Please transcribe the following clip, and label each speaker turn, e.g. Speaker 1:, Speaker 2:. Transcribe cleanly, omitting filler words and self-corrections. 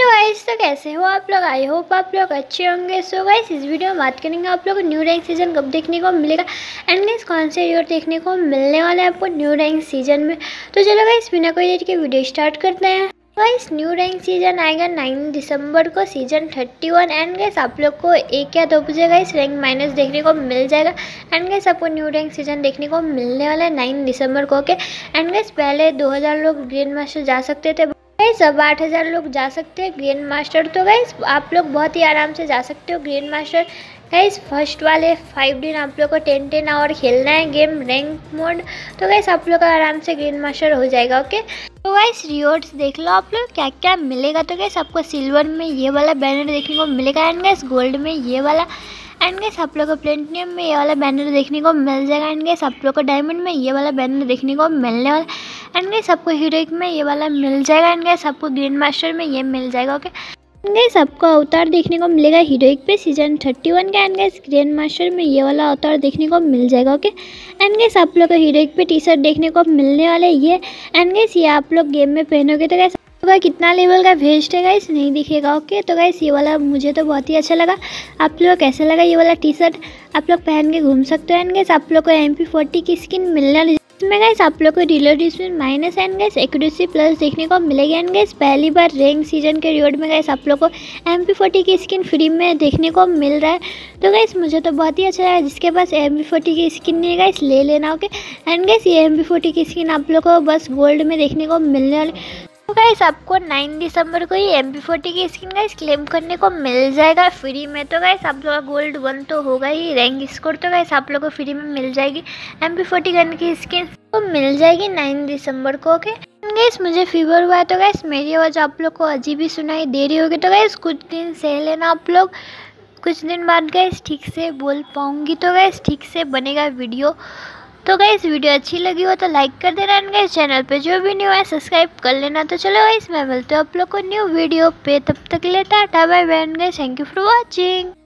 Speaker 1: Hello guys, तो कैसे हो आप लोग। आई होप आप लोग अच्छे होंगे। सो गाइस, इस वीडियो में बात करेंगे आप लोग को न्यू रैंक सीजन कब देखने को मिलेगा एंड गाइस कौन से रिवॉर्ड देखने को मिलने वाला है आपको न्यू रैंक सीजन में। तो चलो गाइस, बिना कोई देर के वीडियो स्टार्ट करते हैं। गाइस, न्यू रैंक सीजन आएगा 9 दिसंबर को, सीजन 31 एंड गाइस आप लोग को 1 या 2 बजे गाइस रैंक माइनस देखने को मिल जाएगा एंड गाइस आपको न्यू रैंक सीजन देखने को मिलने वाला है 9 दिसंबर को। ओके एंड गाइस पहले 2000 लोग ग्रैंड मास्टर जा सकते थे गाइस, अब 8000 लोग जा सकते हैं ग्रैंड मास्टर। तो गाइस आप लोग बहुत ही आराम से जा सकते हो ग्रैंड मास्टर। गाइस फर्स्ट वाले 5 दिन आप लोग को 10 आवर खेलना है गेम रैंक मोड। तो गाइस आप लोग का आराम से ग्रैंड मास्टर हो जाएगा। ओके तो गाइस रिवॉर्ड्स देख लो आप लोग क्या क्या मिलेगा। तो गाइस आपको सिल्वर में ये वाला बैनर देखने को मिलेगा एंड गाइस गोल्ड में ये वाला एंड गाइस आप लोग को प्लेटिनियम में ये वाला बैनर देखने को मिल जाएगा एंड गाइस आप लोग को डायमंड में ये वाला बैनर देखने को मिलने वाला एंड गाइस आपको हीरोइक में ये वाला मिल जाएगा एंड गाइस आपको ग्रैंड मास्टर में ये मिल जाएगा। ओके गाइस आपको अवतार देखने को मिलेगा हीरोइक पे सीजन 31 का एंड गाइस ग्रैंड मास्टर में ये वाला अवतार देखने को मिल जाएगा। ओके एंड गाइस आप लोग को हीरोइक पे टी शर्ट देखने को मिलने वाला है ये एंड गाइस ये आप लोग गेम में पहनोगे तो गाइस आपका कितना लेवल का वेस्ट है गाइस नहीं दिखेगा। ओके तो गाइस ये वाला मुझे तो बहुत ही अच्छा लगा। आप लोग को कैसा लगा ये वाला टी शर्ट, आप लोग पहन के घूम सकते हो एंड गाइस आप लोग को MP40 की स्किन मिलने वाली इसमें गाइस आप लोग को reload speed minus and guys accuracy plus देखने को मिलेगी एंड गाइस पहली बार रैंक सीजन के रिवॉर्ड में गाइस आप लोग को MP40 की स्किन फ्री में देखने को मिल रहा है। तो गाइस मुझे तो बहुत ही अच्छा लगा। जिसके पास MP40 की स्किन नहीं है गाइस ले लेना। ओके एंड गाइस ये MP40 की स्किन आप लोग को बस गोल्ड में देखने को मिलने वाली। तो गाइस आपको 9 दिसंबर को ही MP40 की स्किन गाइस क्लेम करने को मिल जाएगा फ्री में। तो गाइस आप लोग का गोल्ड 1 तो होगा ही रैंक स्कोर। तो गाइस आप लोग को फ्री में मिल जाएगी MP40 गन की स्किन तो मिल जाएगी 9 दिसंबर को। ओके गाइस मुझे फीवर हुआ है तो गाइस मेरी आवाज़ आप लोग को अजीब ही सुनाई दे रही होगी। तो गाइस कुछ दिन सह लेना आप लोग, कुछ दिन बाद गाइस ठीक से बोल पाऊँगी तो गाइस ठीक से बनेगा वीडियो। तो गाइस वीडियो अच्छी लगी हो तो लाइक कर देना एंड गाइस चैनल पे जो भी न्यू है सब्सक्राइब कर लेना। तो चलो गाइस मैं मिलती हूँ आप लोग को न्यू वीडियो पे, तब तक के लिए tata bye bye and guys thank you for watching.